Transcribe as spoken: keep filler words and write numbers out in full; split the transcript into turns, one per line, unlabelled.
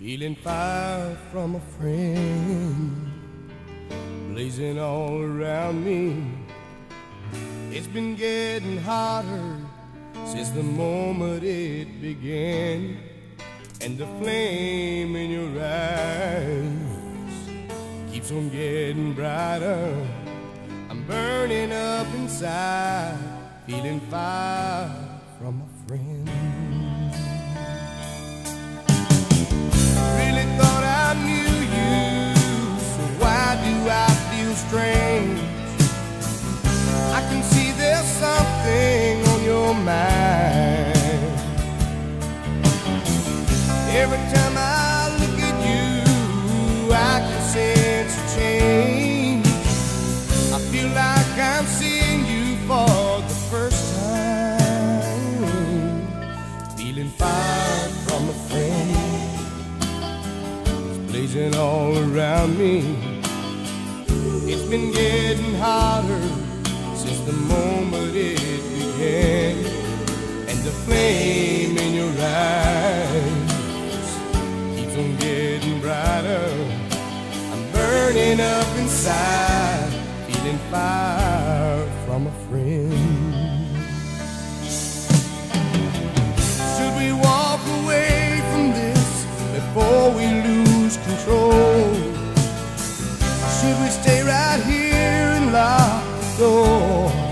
Feeling fire from a friend, blazing all around me. It's been getting hotter since the moment it began, and the flame in your eyes keeps on getting brighter. I'm burning up inside, feeling fire from a friend. Really thought I knew you, so why do I feel strange? I can see there's something on your mind. Every time I look at you, I can sense a change. I feel like I'm seeing you for the first time. Feeling fire from a friend, blazing all around me. It's been getting hotter since the moment it began, and the flame in your eyes keeps on getting brighter. I'm burning up inside, feeling fire from a friend. Should we walk away from this before we lose control? Should we stay right here and lock the door?